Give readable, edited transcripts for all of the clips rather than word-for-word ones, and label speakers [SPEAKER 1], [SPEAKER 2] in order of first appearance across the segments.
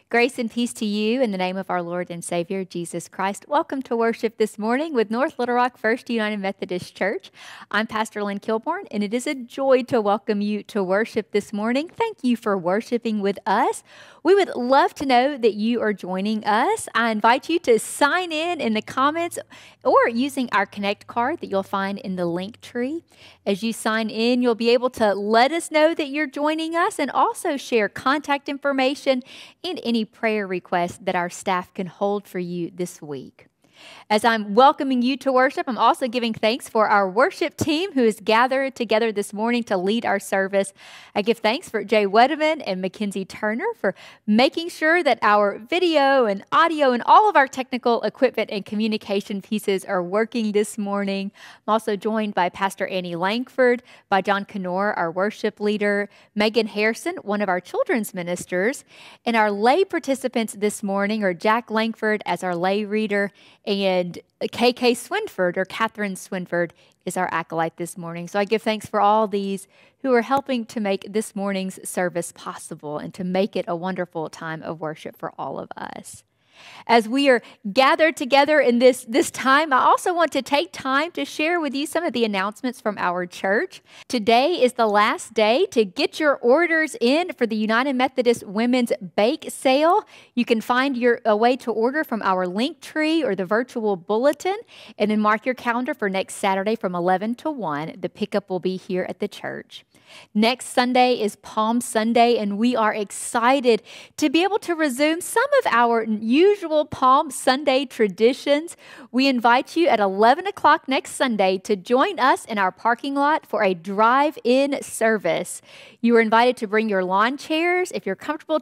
[SPEAKER 1] Grace and peace to you in the name of our Lord and Savior, Jesus Christ. Welcome to worship this morning with North Little Rock First United Methodist Church. I'm Pastor Lynn Kilbourne, and it is a joy to welcome you to worship this morning. Thank you for worshiping with us. We would love to know that you are joining us. I invite you to sign in the comments or using our Connect card that you'll find in the link tree. As you sign in, you'll be able to let us know that you're joining us and also share contact information and any prayer requests that our staff can hold for you this week. As I'm welcoming you to worship, I'm also giving thanks for our worship team who has gathered together this morning to lead our service. I give thanks for Jay Wedeman and Mackenzie Turner for making sure that our video and audio and all of our technical equipment and communication pieces are working this morning. I'm also joined by Pastor Annie Langford, by John Knorr, our worship leader, Megan Harrison, one of our children's ministers, and our lay participants this morning are Jack Langford as our lay reader, and KK Swinford, or Catherine Swinford, is our acolyte this morning. So I give thanks for all these who are helping to make this morning's service possible and to make it a wonderful time of worship for all of us. As we are gathered together in this time, I also want to take time to share with you some of the announcements from our church. Today is the last day to get your orders in for the United Methodist Women's Bake Sale. You can find a way to order from our link tree or the virtual bulletin, and then mark your calendar for next Saturday from 11 to 1. The pickup will be here at the church. Next Sunday is Palm Sunday, and we are excited to be able to resume some of our usual Palm Sunday traditions. We invite you at 11 o'clock next Sunday to join us in our parking lot for a drive-in service. You are invited to bring your lawn chairs, if you're comfortable,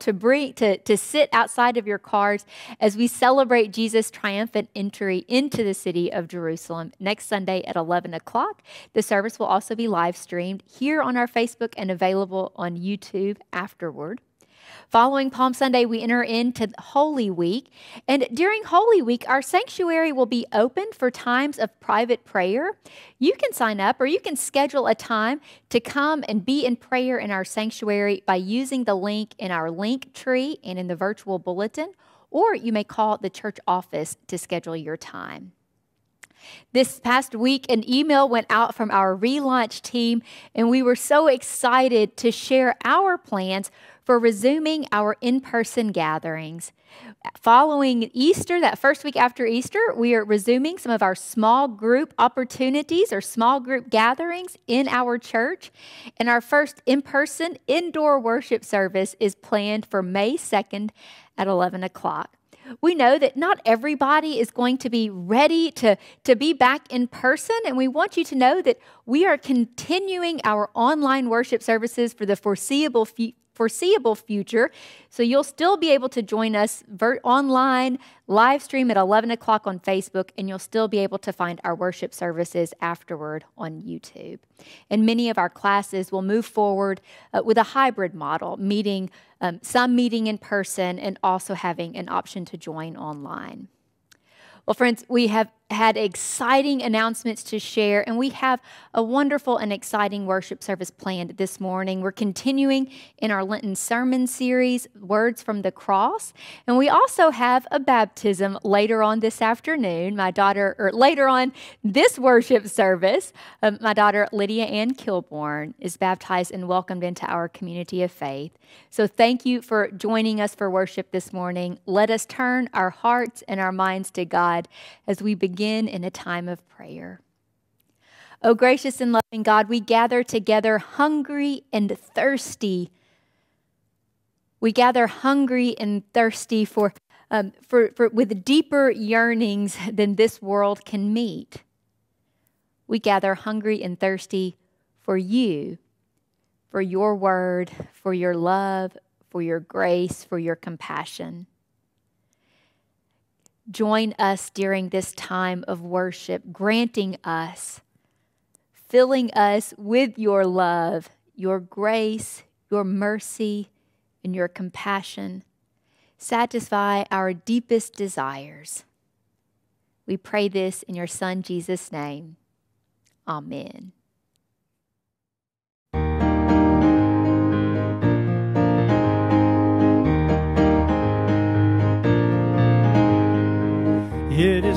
[SPEAKER 1] to sit outside of your cars as we celebrate Jesus' triumphant entry into the city of Jerusalem next Sunday at 11 o'clock. The service will also be live streamed here on our Facebook and available on YouTube afterward. Following Palm Sunday, we enter into Holy Week. And during Holy Week, our sanctuary will be open for times of private prayer. You can sign up or you can schedule a time to come and be in prayer in our sanctuary by using the link in our link tree and in the virtual bulletin, or you may call the church office to schedule your time. This past week, an email went out from our relaunch team, and we were so excited to share our plans for resuming our in-person gatherings. Following Easter, that first week after Easter, we are resuming some of our small group opportunities or small group gatherings in our church. And our first in-person indoor worship service is planned for May 2nd at 11 o'clock. We know that not everybody is going to be ready to be back in person, and we want you to know that we are continuing our online worship services for the foreseeable future. So you'll still be able to join us online, live stream at 11 o'clock on Facebook, and you'll still be able to find our worship services afterward on YouTube. And many of our classes will move forward with a hybrid model, some meeting in person and also having an option to join online. Well, friends, we have had exciting announcements to share, and we have a wonderful and exciting worship service planned this morning. We're continuing in our Lenten sermon series, Words from the Cross, and we also have a baptism later on this afternoon. Later on this worship service, my daughter Lydia Ann Kilbourne is baptized and welcomed into our community of faith. So thank you for joining us for worship this morning. Let us turn our hearts and our minds to God as we begin in a time of prayer. Oh, gracious and loving God, we gather together hungry and thirsty. We gather hungry and thirsty for with deeper yearnings than this world can meet. We gather hungry and thirsty for you, for your word, for your love, for your grace, for your compassion. Join us during this time of worship, granting us, filling us with your love, your grace, your mercy, and your compassion. Satisfy our deepest desires. We pray this in your Son, Jesus' name. Amen.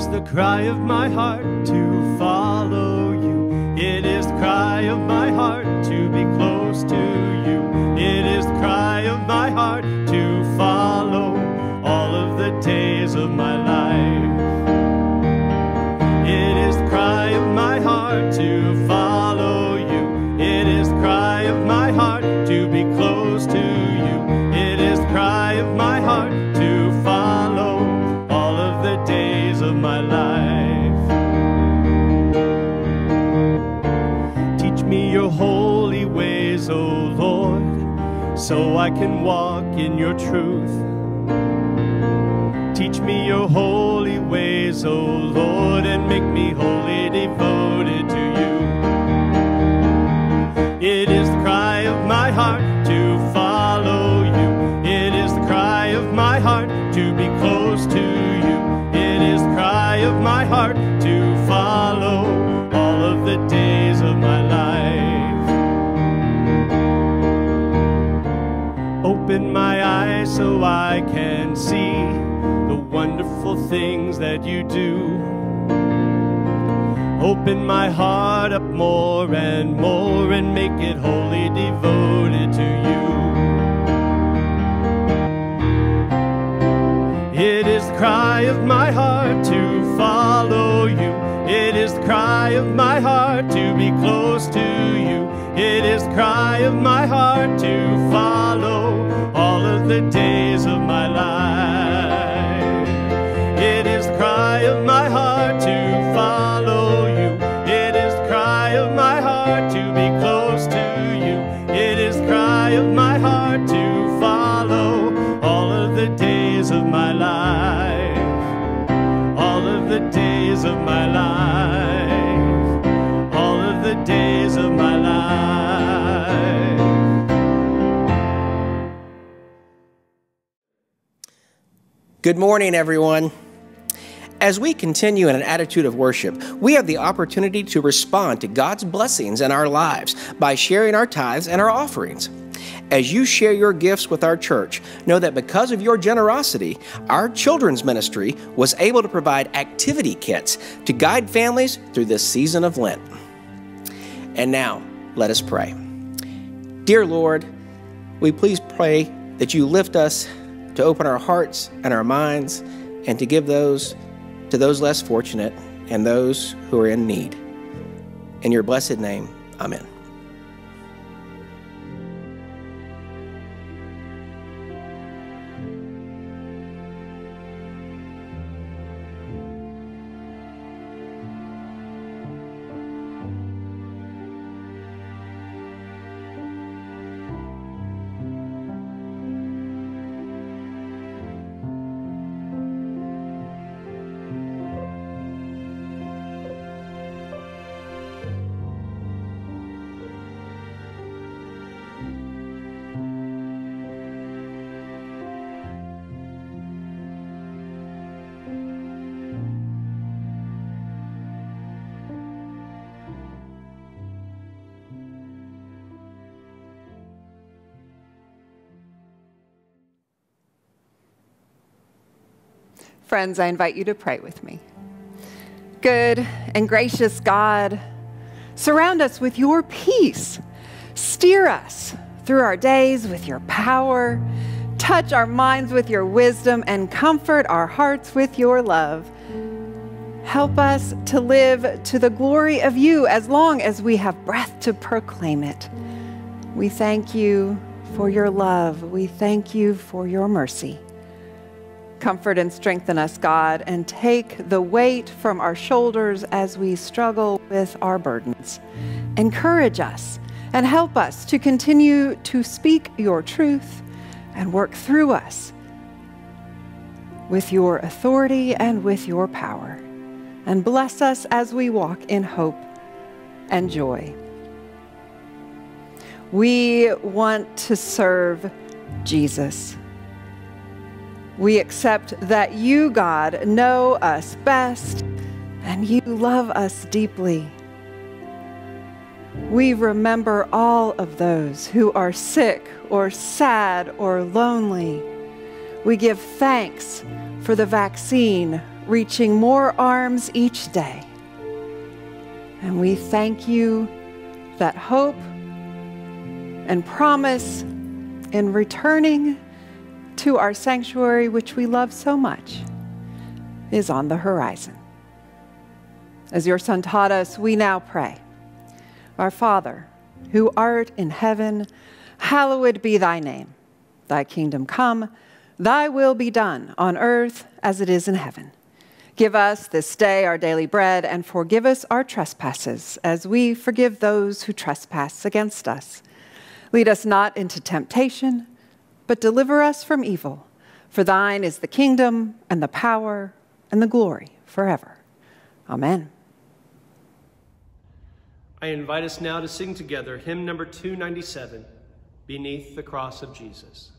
[SPEAKER 2] is the cry of my heart to follow you. It is the cry of my heart to be close to you. It is the cry of my heart to follow all of the days of my life. It is the cry of my heart to follow you. It is the cry of my heart to be close to you. It is the cry of my heart to follow all of the days of my life. Teach me your holy ways, O Lord, so I can walk in your truth. Teach me your holy ways, O Lord, and make me wholly devoted to you. It is the cry of my heart to follow you. It is the cry of my heart to be close to you. It is the cry of my heart to follow all of the days of my life. Open my eyes so I can see the wonderful things that you do. Open my heart up more and more and make it wholly devoted to you. It is the cry of my heart to follow you. It is the cry of my heart to be close to you. It is the cry of my heart to follow all of the days of my life. It is the cry of my heart to follow you. It is the cry of my heart to be close to you. It is the cry of my heart to follow all of the days of my life. All of the days of my life. All of the days of my life.
[SPEAKER 3] Good morning, everyone. As we continue in an attitude of worship, we have the opportunity to respond to God's blessings in our lives by sharing our tithes and our offerings. As you share your gifts with our church, know that because of your generosity, our children's ministry was able to provide activity kits to guide families through this season of Lent. And now, let us pray. Dear Lord, we please pray that you lift us to open our hearts and our minds and to give those to those less fortunate and those who are in need. In your blessed name, amen.
[SPEAKER 4] Friends, I invite you to pray with me. Good and gracious God, surround us with your peace. Steer us through our days with your power. Touch our minds with your wisdom and comfort our hearts with your love. Help us to live to the glory of you as long as we have breath to proclaim it. We thank you for your love. We thank you for your mercy. Comfort and strengthen us, God, and take the weight from our shoulders as we struggle with our burdens. Encourage us and help us to continue to speak your truth and work through us with your authority and with your power. And bless us as we walk in hope and joy. We want to serve Jesus. We accept that you, God, know us best and you love us deeply. We remember all of those who are sick or sad or lonely. We give thanks for the vaccine reaching more arms each day. And we thank you that hope and promise in returning to our sanctuary, which we love so much, is on the horizon. As your Son taught us, we now pray. Our Father, who art in heaven, hallowed be thy name. Thy kingdom come, thy will be done on earth as it is in heaven. Give us this day our daily bread, and forgive us our trespasses, as we forgive those who trespass against us. Lead us not into temptation, but deliver us from evil. For thine is the kingdom, and the power, and the glory forever. Amen.
[SPEAKER 2] I invite us now to sing together hymn number 297, Beneath the Cross of Jesus.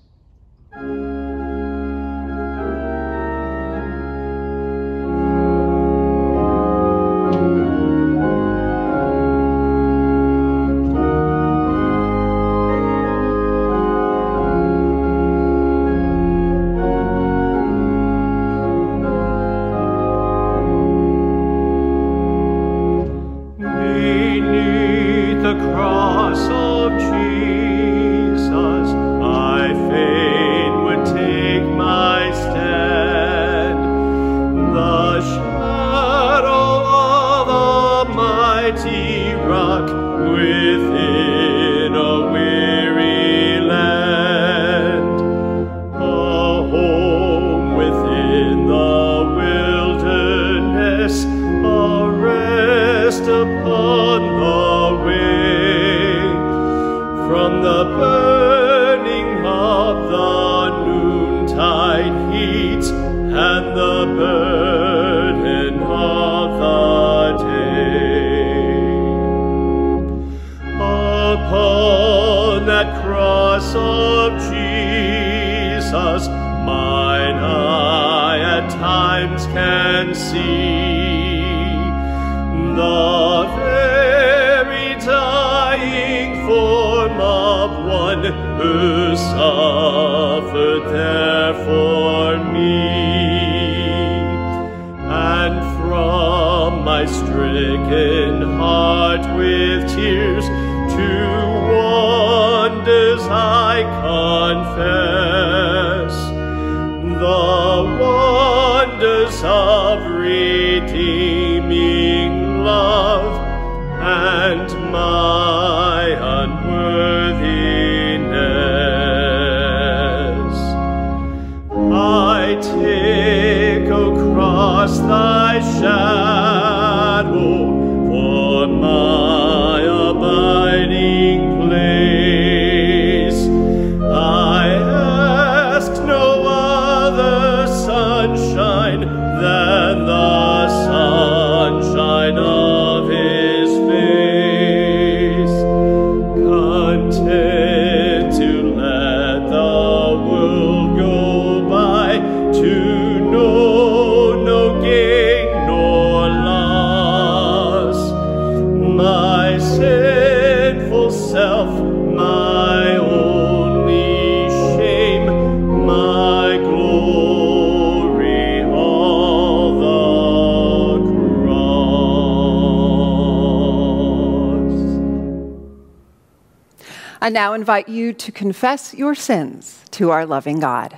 [SPEAKER 4] I now invite you to confess your sins to our loving God.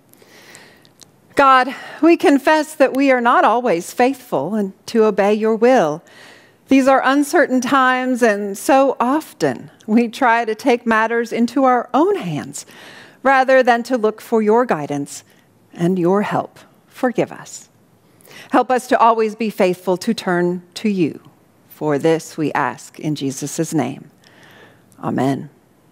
[SPEAKER 4] God, we confess that we are not always faithful and to obey your will. These are uncertain times, and so often we try to take matters into our own hands rather than to look for your guidance and your help. Forgive us. Help us to always be faithful to turn to you. For this we ask in Jesus' name. Amen.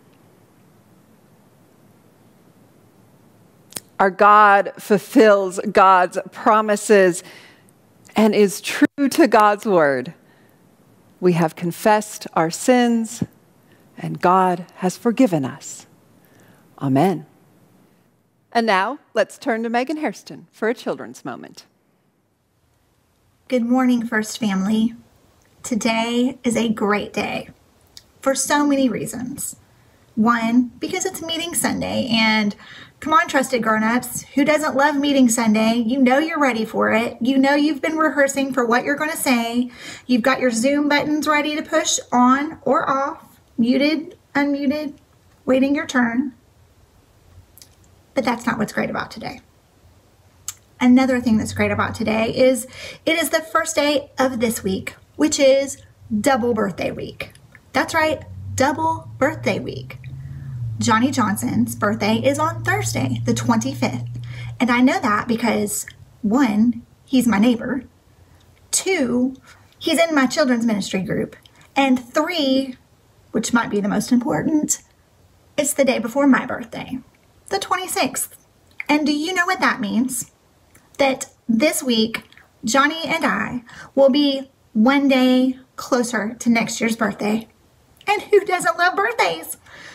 [SPEAKER 4] Our God fulfills God's promises and is true to God's word. We have confessed our sins, and God has forgiven us. Amen. And now, let's turn to Megan Hairston for a children's moment.
[SPEAKER 5] Good morning, First Family. Today is a great day for so many reasons. One, because it's Meeting Sunday, and come on, trusted grown-ups, who doesn't love Meeting Sunday? You know you're ready for it. You know you've been rehearsing for what you're going to say. You've got your Zoom buttons ready to push on or off, muted, unmuted, waiting your turn. But that's not what's great about today. Another thing that's great about today is it is the first day of this week, which is double birthday week. That's right, double birthday week. Johnny Johnson's birthday is on Thursday, the 25th. And I know that because, one, he's my neighbor. Two, he's in my children's ministry group. And three, which might be the most important, it's the day before my birthday, the 26th. And do you know what that means? That this week, Johnny and I will be one day closer to next year's birthday. And who doesn't love birthdays?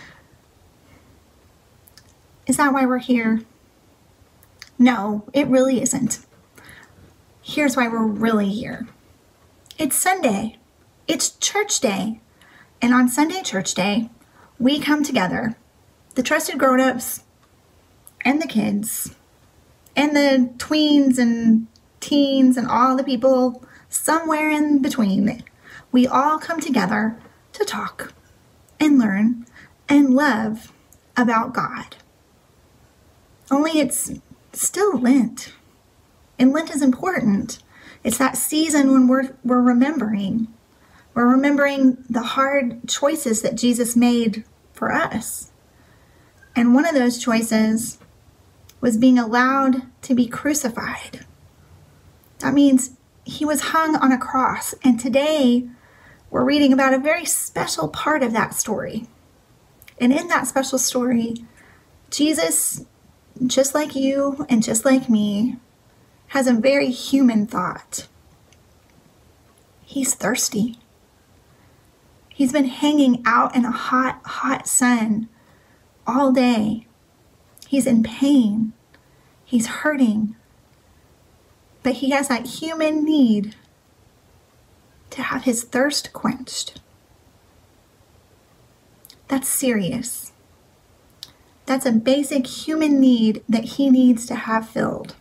[SPEAKER 5] Is that why we're here? No, it really isn't. Here's why we're really here. It's Sunday. It's church day. And on Sunday church day, we come together, the trusted grown-ups and the kids and the tweens and teens and all the people somewhere in between. We all come together to talk and learn and love about God. Only it's still Lent. And Lent is important. It's that season when we're remembering. We're remembering the hard choices that Jesus made for us. And one of those choices was being allowed to be crucified. That means he was hung on a cross. And today we're reading about a very special part of that story. And in that special story, Jesus, just like you and just like me, has a very human thought. He's thirsty. He's been hanging out in a hot, hot sun all day. He's in pain. He's hurting. But he has that human need to have his thirst quenched. That's serious. That's a basic human need that he needs to have filled.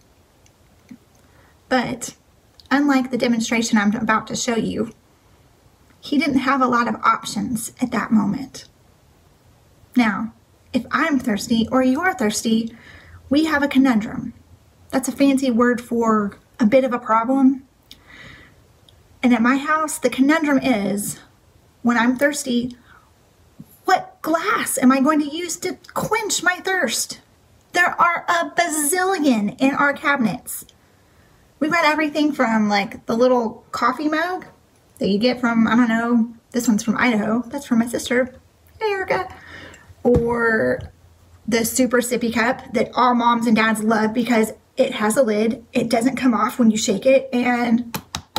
[SPEAKER 5] But unlike the demonstration I'm about to show you, he didn't have a lot of options at that moment. Now, if I'm thirsty or you're thirsty, we have a conundrum. That's a fancy word for a bit of a problem. And at my house, the conundrum is, when I'm thirsty, what glass am I going to use to quench my thirst? There are a bazillion in our cabinets. We've got everything from like the little coffee mug that you get from, I don't know, this one's from Idaho. That's from my sister, Erica. Or the super sippy cup that all moms and dads love because it has a lid. It doesn't come off when you shake it, and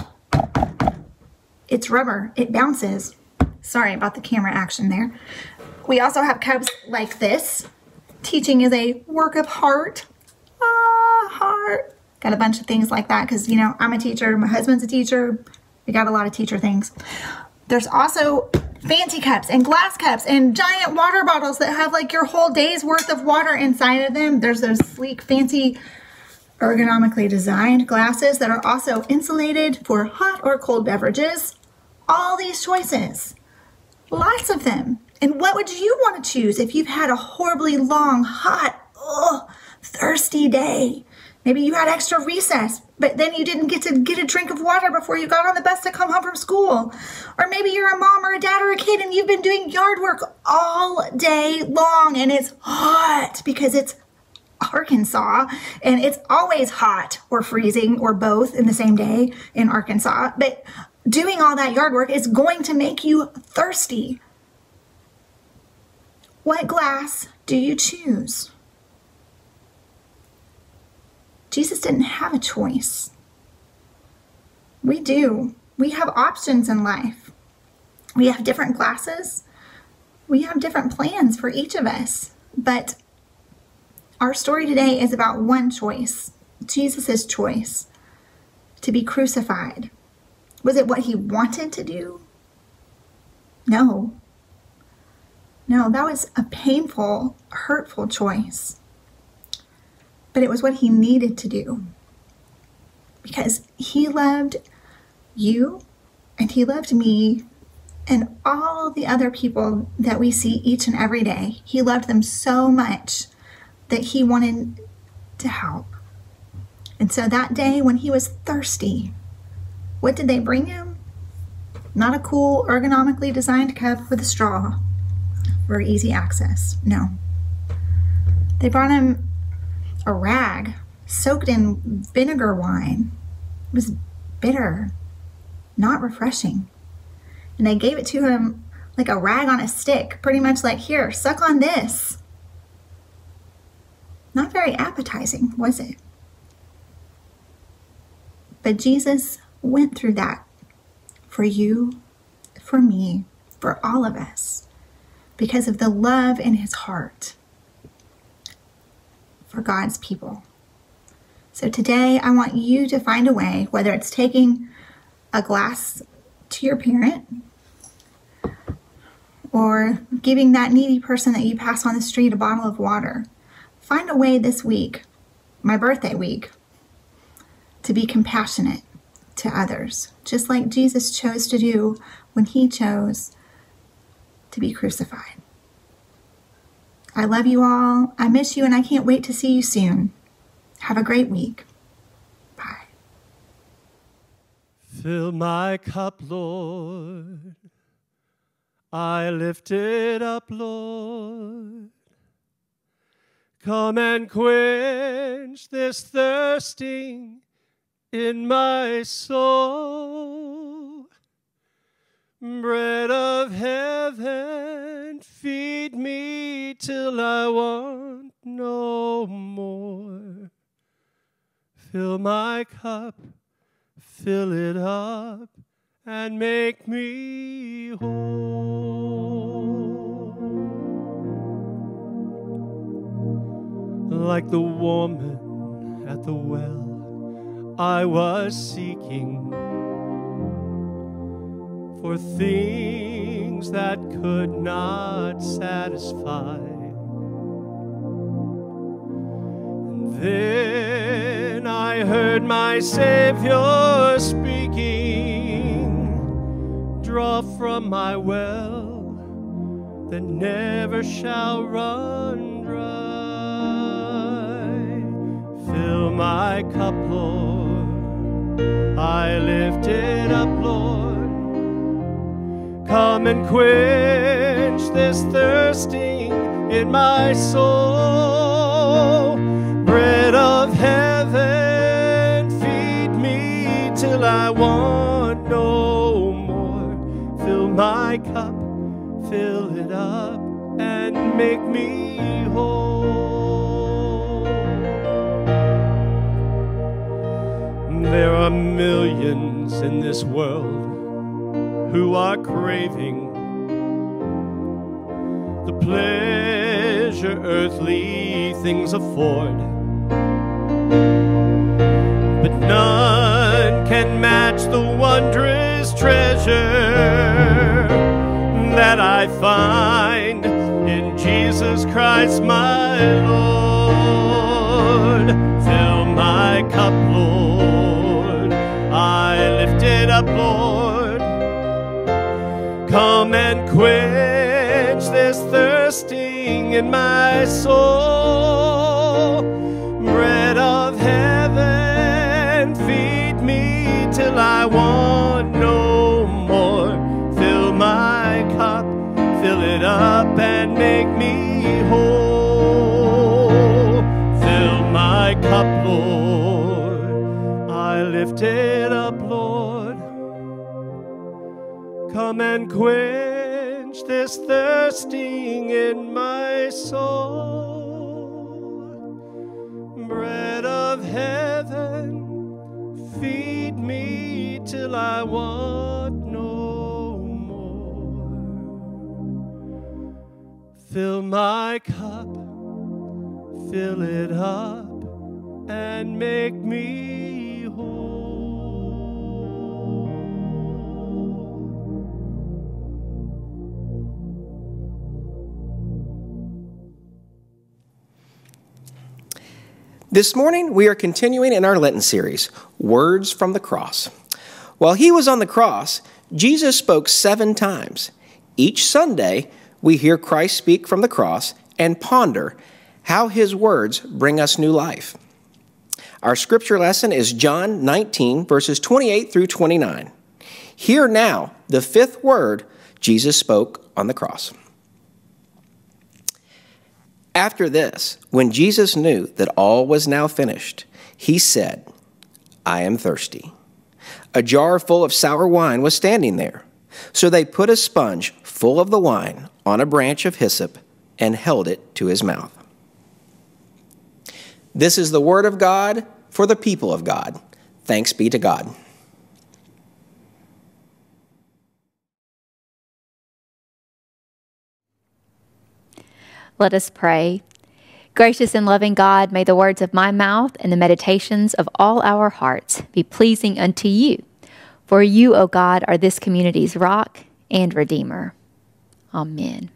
[SPEAKER 5] it's rubber. It bounces. Sorry about the camera action there. We also have cups like this. Teaching is a work of heart. Heart. Got a bunch of things like that because, you know, I'm a teacher. My husband's a teacher. We got a lot of teacher things. There's also fancy cups and glass cups and giant water bottles that have like your whole day's worth of water inside of them. There's those sleek, fancy, ergonomically designed glasses that are also insulated for hot or cold beverages. All these choices. Lots of them. And what would you want to choose if you've had a horribly long, hot, thirsty day? Maybe you had extra recess, but then you didn't get to get a drink of water before you got on the bus to come home from school. Or maybe you're a mom or a dad or a kid and you've been doing yard work all day long and it's hot because it's Arkansas and it's always hot or freezing or both in the same day in Arkansas. But doing all that yard work is going to make you thirsty. What glass do you choose? Jesus didn't have a choice. We do. We have options in life. We have different glasses. We have different plans for each of us. But our story today is about one choice, Jesus' choice, to be crucified. Was it what he wanted to do? No. No, that was a painful, hurtful choice. But it was what he needed to do. Because he loved you, and he loved me, and all the other people that we see each and every day. He loved them so much that he wanted to help. And so that day when he was thirsty, what did they bring him? Not a cool, ergonomically designed cup with a straw for easy access. No. They brought him a rag soaked in vinegar wine. It was bitter, not refreshing. And they gave it to him like a rag on a stick, pretty much like, here, suck on this. Not very appetizing, was it? But Jesus went through that for you, for me, for all of us, because of the love in his heart for God's people. So today I want you to find a way, whether it's taking a glass to your parent or giving that needy person that you pass on the street a bottle of water. Find a way this week, my birthday week, to be compassionate to others, just like Jesus chose to do when he chose to be crucified. I love you all. I miss you, and I can't wait to see you soon. Have a great week. Bye.
[SPEAKER 2] Fill my cup, Lord. I lift it up, Lord. Come and quench this thirsting in my soul. Bread of heaven, feed me till I want no more. Fill my cup, fill it up, and make me whole. Like the woman at the well, I was seeking for things that could not satisfy. And then I heard my Savior speaking, draw from my well that never shall run dry. Fill my cup, Lord, I lift it up, Lord. Come and quench this thirsting in my soul. Bread of heaven, feed me till I want no more. Fill my cup, fill it up, and make me whole. There are millions in this world who are craving the pleasure earthly things afford, but none can match the wondrous treasure that I find in Jesus Christ my Lord. Fill my cup, Lord, I lift it up, Lord. Come and quench this thirsting in my soul. Bread of heaven, feed me till I want no more. Fill my cup, fill it up, and make me whole. Fill my cup, Lord, I lift it up, Lord. Come and quench this thirsting in my soul. Bread of heaven, feed me till I want no more. Fill my cup, fill it up, and make me whole.
[SPEAKER 3] This morning, we are continuing in our Lenten series, Words from the Cross. While he was on the cross, Jesus spoke 7 times. Each Sunday, we hear Christ speak from the cross and ponder how his words bring us new life. Our scripture lesson is John 19, verses 28 through 29. Hear now the 5th word Jesus spoke on the cross. After this, when Jesus knew that all was now finished, he said, "I am thirsty." A jar full of sour wine was standing there. So they put a sponge full of the wine on a branch of hyssop and held it to his mouth. This is the word of God for the people of God. Thanks be to God.
[SPEAKER 1] Let us pray. Gracious and loving God, may the words of my mouth and the meditations of all our hearts be pleasing unto you. For you, O God, are this community's rock and redeemer. Amen.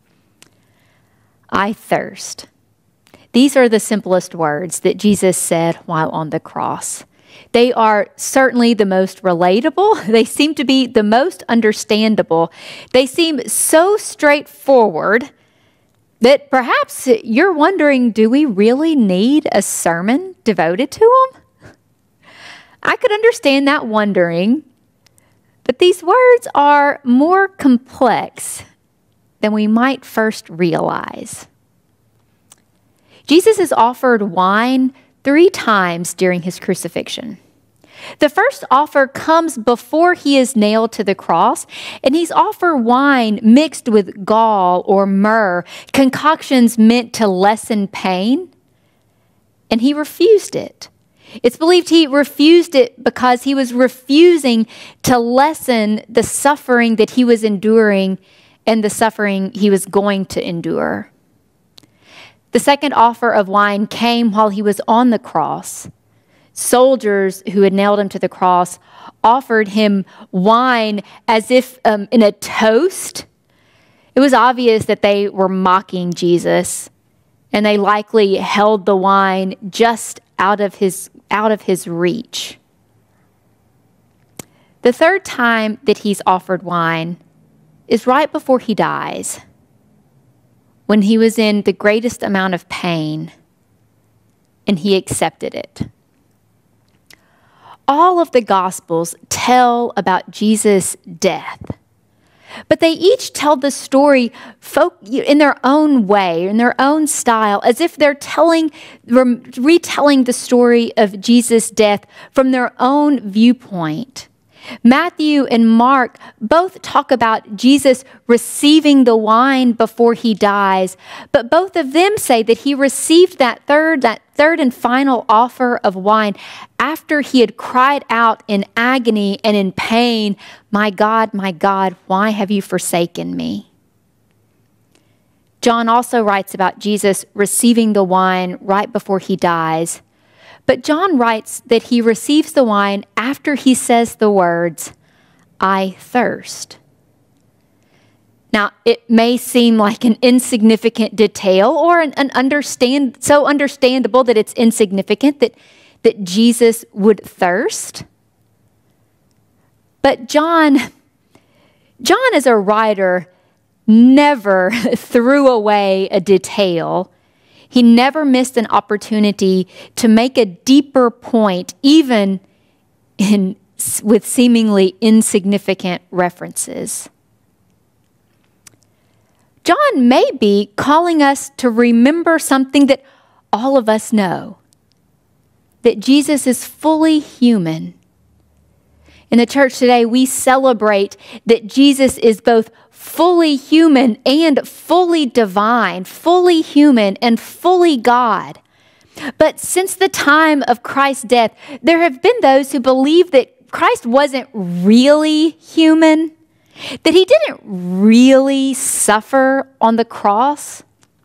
[SPEAKER 1] I thirst. These are the simplest words that Jesus said while on the cross. They are certainly the most relatable. They seem to be the most understandable. They seem so straightforward that perhaps you're wondering, do we really need a sermon devoted to them? I could understand that wondering, but these words are more complex than we might first realize. Jesus is offered wine 3 times during his crucifixion. The first offer comes before he is nailed to the cross, and he's offered wine mixed with gall or myrrh, concoctions meant to lessen pain, and he refused it. It's believed he refused it because he was refusing to lessen the suffering that he was enduring and the suffering he was going to endure. The second offer of wine came while he was on the cross. Soldiers who had nailed him to the cross offered him wine as if in a toast. It was obvious that they were mocking Jesus, and they likely held the wine just out of his reach. The third time that he's offered wine is right before he dies, when he was in the greatest amount of pain, and he accepted it. All of the Gospels tell about Jesus' death, but they each tell the story in their own way, in their own style, as if they're retelling the story of Jesus' death from their own viewpoint. Matthew and Mark both talk about Jesus receiving the wine before he dies, but both of them say that he received that third and final offer of wine after he had cried out in agony and in pain, my God, why have you forsaken me?" John also writes about Jesus receiving the wine right before he dies. But John writes that he receives the wine after he says the words, "I thirst." Now, it may seem like an insignificant detail or so understandable that it's insignificant that Jesus would thirst. But John as a writer never threw away a detail. He never missed an opportunity to make a deeper point, even with seemingly insignificant references. John may be calling us to remember something that all of us know, that Jesus is fully human. In the church today, we celebrate that Jesus is both fully human and fully divine, fully human and fully God. But since the time of Christ's death, there have been those who believe that Christ wasn't really human, that he didn't really suffer on the cross.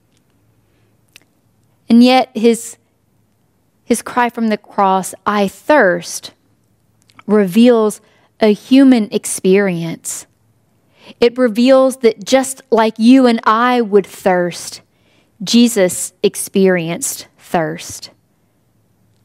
[SPEAKER 1] And yet his cry from the cross, "I thirst," reveals a human experience. It reveals that just like you and I would thirst, Jesus experienced thirst.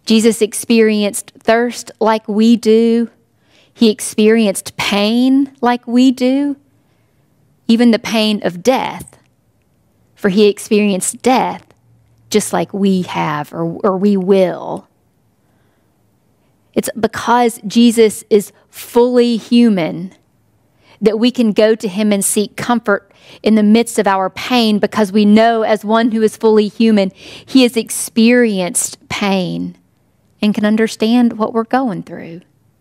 [SPEAKER 1] Jesus experienced thirst like we do. He experienced pain like we do, even the pain of death. For he experienced death just like we have or we will. It's because Jesus is fully human that we can go to him and seek comfort in the midst of our pain, because we know, as one who is fully human, he has experienced pain and can understand what we're going through.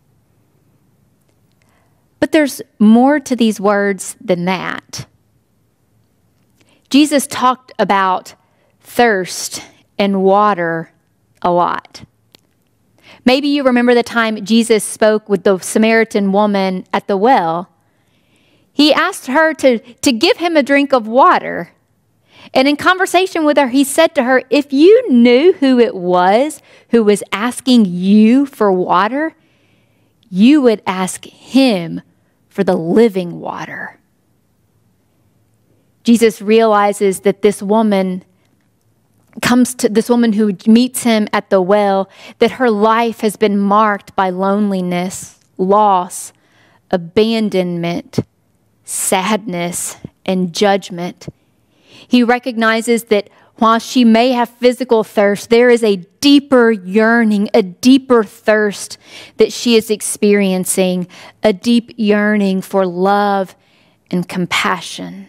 [SPEAKER 1] But there's more to these words than that. Jesus talked about thirst and water a lot. Maybe you remember the time Jesus spoke with the Samaritan woman at the well. He asked her to give him a drink of water. And in conversation with her, he said to her, if you knew who it was who was asking you for water, you would ask him for the living water. Jesus realizes that this woman who meets him at the well, that her life has been marked by loneliness, loss, abandonment, sadness, and judgment. He recognizes that while she may have physical thirst, there is a deeper yearning, a deeper thirst that she is experiencing, a deep yearning for love and compassion.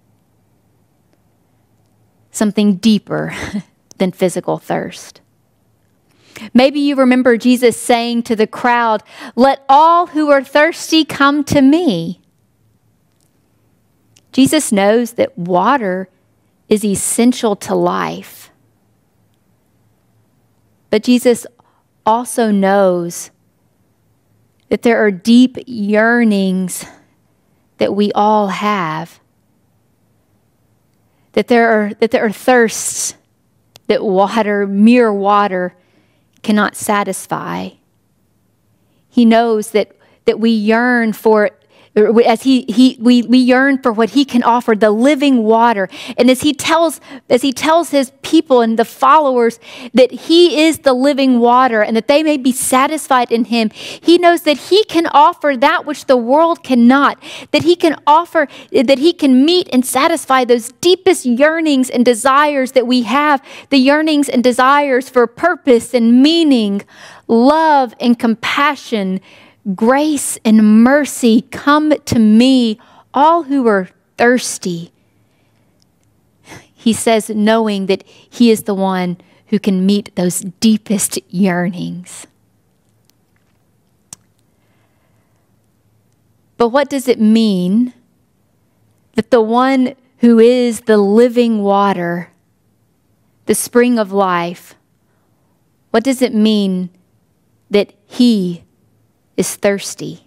[SPEAKER 1] Something deeper than physical thirst. Maybe you remember Jesus saying to the crowd, "Let all who are thirsty come to me." Jesus knows that water is essential to life. But Jesus also knows that there are deep yearnings that we all have. That there are thirsts that mere water cannot satisfy. He knows that we yearn for, we yearn for what he can offer, the living water. And as he tells his people and the followers that he is the living water and that they may be satisfied in him, he knows that he can offer that which the world cannot, that he can meet and satisfy those deepest yearnings and desires that we have, the yearnings and desires for purpose and meaning, love and compassion, grace and mercy. Come to me, all who are thirsty. He says, knowing that he is the one who can meet those deepest yearnings. But what does it mean that the one who is the living water, the spring of life, what does it mean that he is thirsty?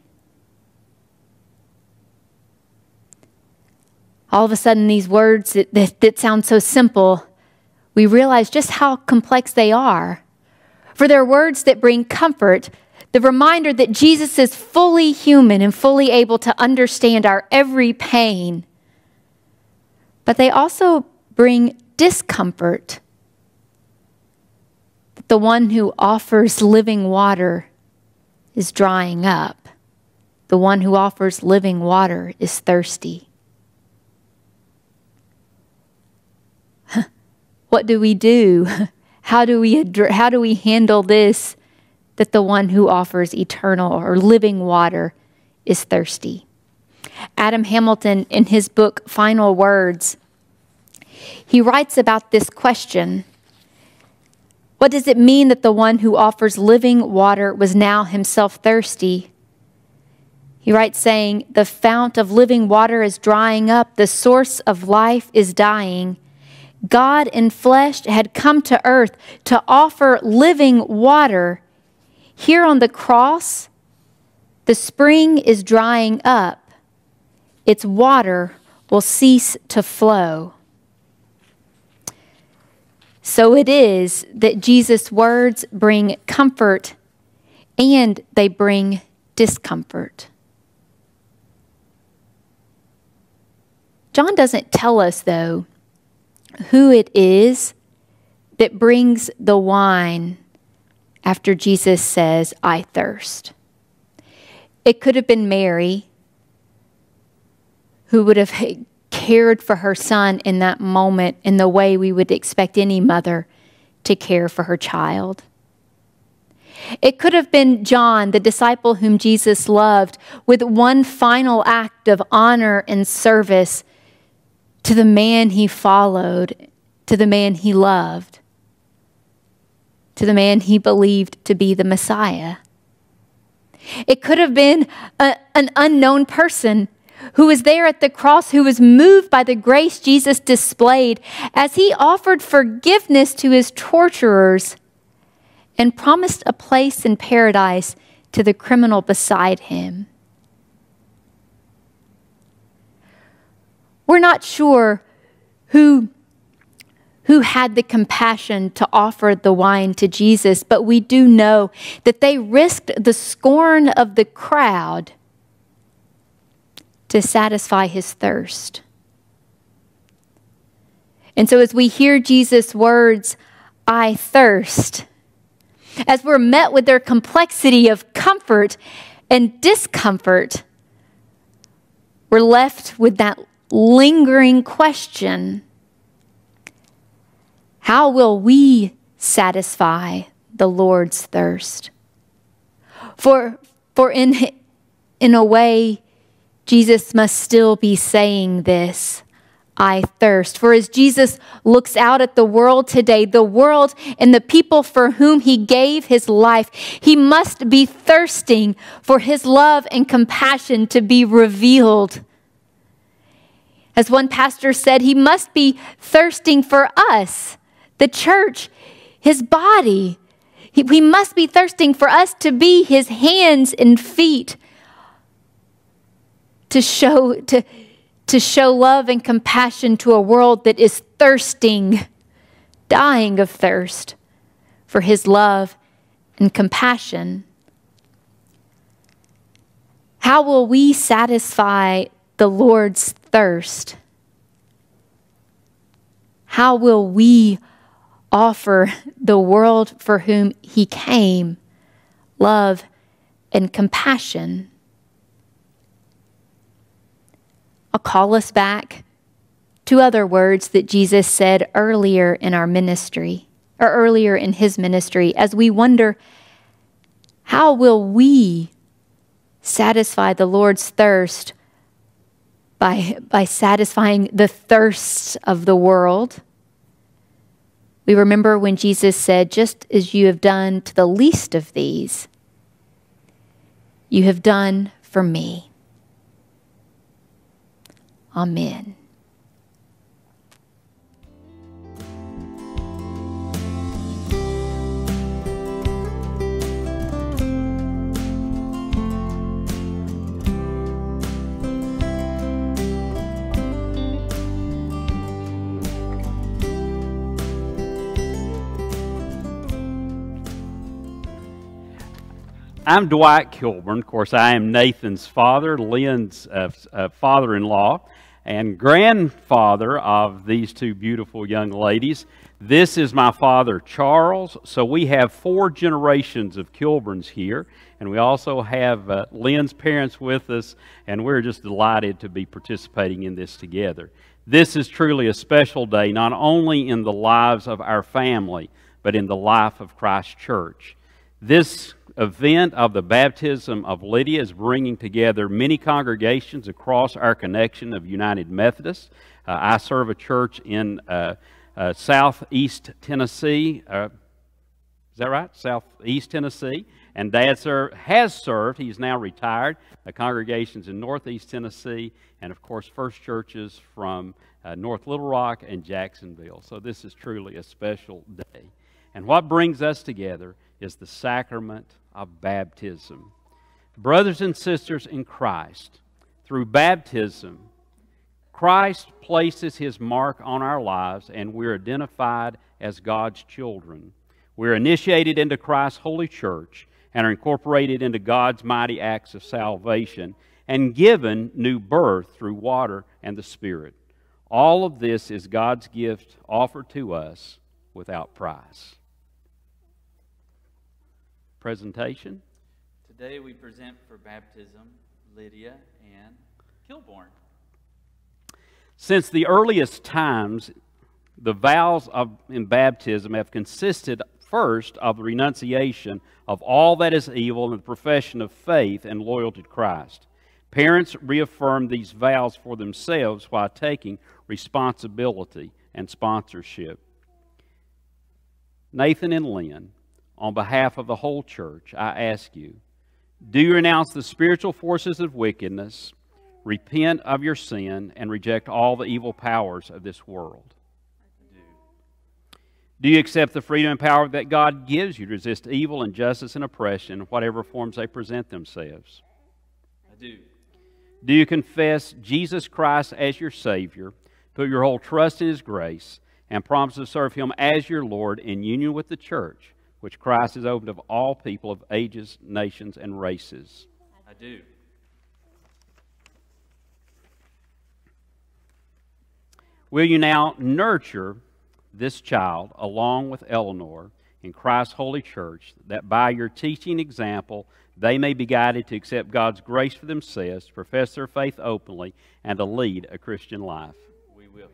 [SPEAKER 1] All of a sudden, these words that sound so simple, we realize just how complex they are. For they're words that bring comfort, the reminder that Jesus is fully human and fully able to understand our every pain. But they also bring discomfort. That the one who offers living water is drying up. The one who offers living water is thirsty. What do we do? How do we handle this, that the one who offers eternal or living water is thirsty? Adam Hamilton, in his book, Final Words, he writes about this question. What does it mean that the one who offers living water was now himself thirsty? He writes saying, the fount of living water is drying up. The source of life is dying. God in flesh had come to earth to offer living water. Here on the cross, the spring is drying up. Its water will cease to flow. So it is that Jesus' words bring comfort and they bring discomfort. John doesn't tell us, though, who it is that brings the wine after Jesus says, "I thirst." It could have been Mary, who would have cared for her son in that moment in the way we would expect any mother to care for her child. It could have been John, the disciple whom Jesus loved, with one final act of honor and service to the man he followed, to the man he loved, to the man he believed to be the Messiah. It could have been an unknown person who was there at the cross, who was moved by the grace Jesus displayed as he offered forgiveness to his torturers and promised a place in paradise to the criminal beside him. We're not sure who had the compassion to offer the wine to Jesus, but we do know that they risked the scorn of the crowd to satisfy his thirst. And so as we hear Jesus' words, "I thirst," as we're met with their complexity of comfort and discomfort, we're left with that lingering question: how will we satisfy the Lord's thirst? For in a way, Jesus must still be saying this, "I thirst." For as Jesus looks out at the world today, the world and the people for whom he gave his life, he must be thirsting for his love and compassion to be revealed. As one pastor said, he must be thirsting for us, the church, his body. We must be thirsting for us to be his hands and feet, to show love and compassion to a world that is thirsting, dying of thirst for his love and compassion. How will we satisfy the Lord's thirst? How will we offer the world for whom he came love and compassion? I'll call us back to other words that Jesus said earlier in our ministry, or earlier in his ministry, as we wonder, how will we satisfy the Lord's thirst by satisfying the thirsts of the world? We remember when Jesus said, "Just as you have done to the least of these, you have done for me." Amen.
[SPEAKER 6] I'm Dwight Kilbourne. Of course, I am Nathan's father, Lynn's father-in-law, and grandfather of these two beautiful young ladies. This is my father, Charles. So we have 4 generations of Kilbournes here, and we also have Lynn's parents with us, and we're just delighted to be participating in this together. This is truly a special day, not only in the lives of our family, but in the life of Christ Church. This event of the baptism of Lydia is bringing together many congregations across our connection of United Methodists. I serve a church in southeast Tennessee. Is that right? Southeast Tennessee. And Dad has served, he's now retired, congregations in northeast Tennessee, and of course First Churches from North Little Rock and Jacksonville. So this is truly a special day. And what brings us together is the sacrament of baptism. Brothers and sisters in Christ, through baptism, Christ places his mark on our lives, and we're identified as God's children. We're initiated into Christ's holy church and are incorporated into God's mighty acts of salvation and given new birth through water and the Spirit. All of this is God's gift offered to us without price. presentation.
[SPEAKER 7] Today we present for baptism Lydia and Kilbourne.
[SPEAKER 6] Since the earliest times, the vows in baptism have consisted first of the renunciation of all that is evil and the profession of faith and loyalty to Christ. Parents reaffirm these vows for themselves while taking responsibility and sponsorship. Nathan and Lynn, on behalf of the whole church, I ask you, do you renounce the spiritual forces of wickedness, repent of your sin, and reject all the evil powers of this world?
[SPEAKER 7] I do.
[SPEAKER 6] Do you accept the freedom and power that God gives you to resist evil, injustice, and oppression in whatever forms they present themselves?
[SPEAKER 7] I do.
[SPEAKER 6] Do you confess Jesus Christ as your Savior, put your whole trust in His grace, and promise to serve Him as your Lord in union with the church, which Christ has opened to all people of ages, nations, and races?
[SPEAKER 7] I do.
[SPEAKER 6] Will you now nurture this child along with Eleanor in Christ's holy church, that by your teaching example they may be guided to accept God's grace for themselves, to profess their faith openly, and to lead a Christian life?
[SPEAKER 7] We will.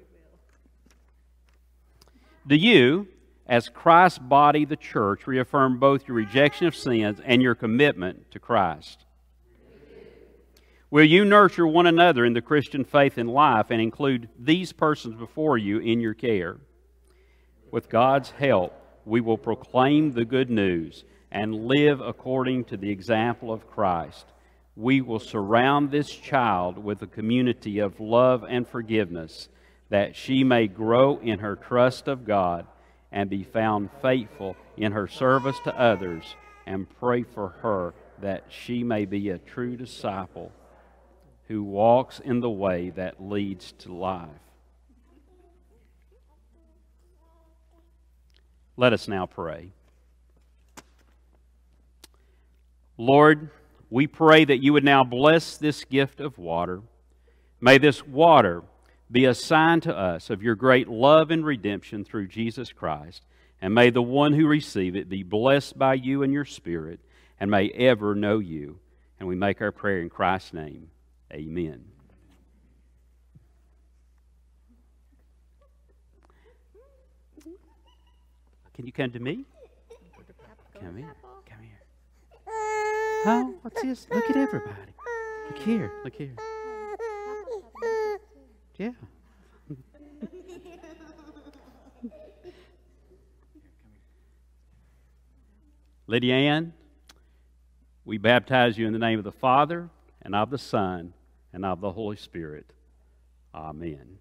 [SPEAKER 6] Do you, as Christ's body, the church, reaffirm both your rejection of sins and your commitment to Christ? Will you nurture one another in the Christian faith and life and include these persons before you in your care? With God's help, we will proclaim the good news and live according to the example of Christ. We will surround this child with a community of love and forgiveness, that she may grow in her trust of God and be found faithful in her service to others, and pray for her that she may be a true disciple who walks in the way that leads to life. Let us now pray. Lord, we pray that you would now bless this gift of water. May this water be a sign to us of your great love and redemption through Jesus Christ, and may the one who receive it be blessed by you and your Spirit, and may ever know you. And we make our prayer in Christ's name. Amen. Can you come to me? Come here. Come here. Huh? What's this? Look at everybody. Look here. Look here. Yeah. Lydia Ann, we baptize you in the name of the Father, and of the Son, and of the Holy Spirit. Amen.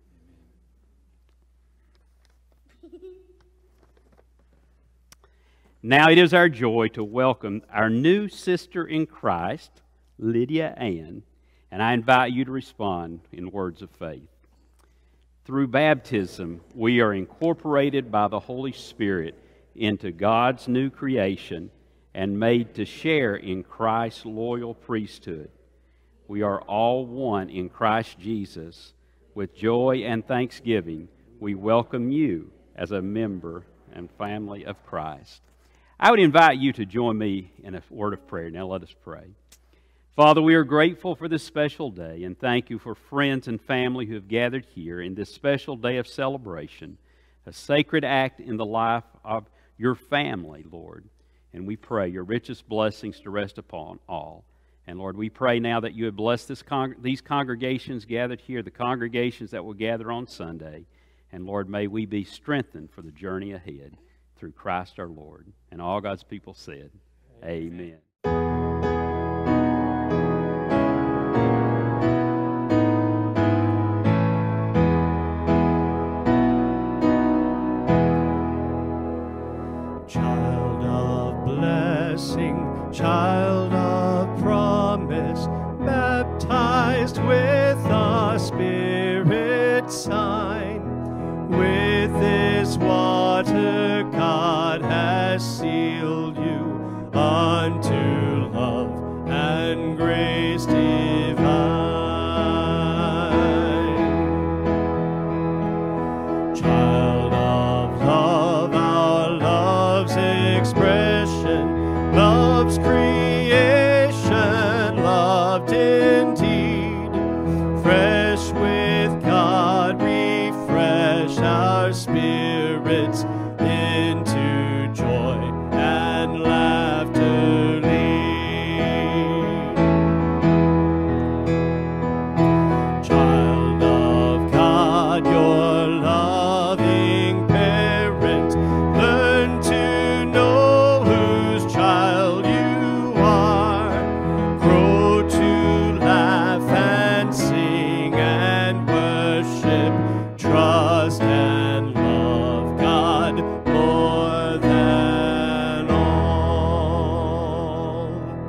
[SPEAKER 6] Now it is our joy to welcome our new sister in Christ, Lydia Ann, and I invite you to respond in words of faith. Through baptism, we are incorporated by the Holy Spirit into God's new creation and made to share in Christ's loyal priesthood. We are all one in Christ Jesus. With joy and thanksgiving, we welcome you as a member and family of Christ. I would invite you to join me in a word of prayer. Now let us pray. Father, we are grateful for this special day, and thank you for friends and family who have gathered here in this special day of celebration, a sacred act in the life of your family, Lord. And we pray your richest blessings to rest upon all. And Lord, we pray now that you would bless these congregations gathered here, the congregations that will gather on Sunday. And Lord, may we be strengthened for the journey ahead through Christ our Lord. And all God's people said, Amen.
[SPEAKER 2] Child of blessing, child of promise, baptized with the Spirit's sign. With this water God has sealed you unto love and grace divine. Child of love, our love's expression, love love's creation, loved indeed. Fresh with God, refresh our spirits into joy and laughter lead. Child of God, your loving parent, learn to know whose child you are. Grow to laugh and sing and worship, trust and love God more than all.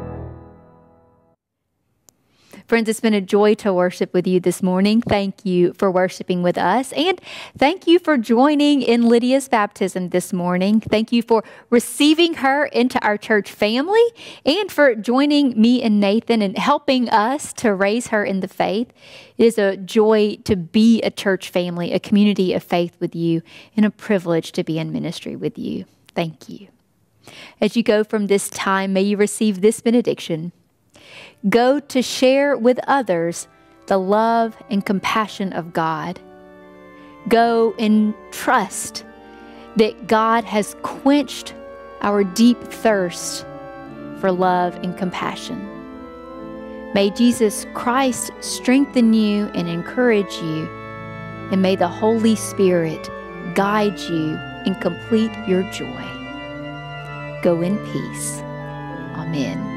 [SPEAKER 1] Friends, it's been a joy to worship with you this morning. Thank you for worshiping with us. And thank you for joining in Lydia's baptism this morning. Thank you for receiving her into our church family and for joining me and Nathan and helping us to raise her in the faith. It is a joy to be a church family, a community of faith with you, and a privilege to be in ministry with you. Thank you. As you go from this time, may you receive this benediction. Go to share with others the love and compassion of God. Go and trust that God has quenched our deep thirst for love and compassion. May Jesus Christ strengthen you and encourage you, and may the Holy Spirit guide you and complete your joy. Go in peace. Amen.